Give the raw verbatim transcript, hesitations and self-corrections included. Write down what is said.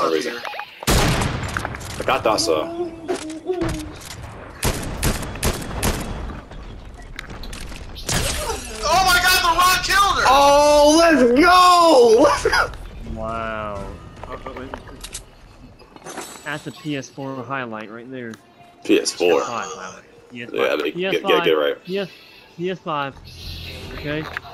some reason. Like, I thought so. Oh my god, the rock killed her! Oh, let's go! Let's go! Wow. That's a P S four highlight right there. P S four. P S five highlight. P S five. Yeah, they P S five. get, get, get it right. P S, P S five. Okay.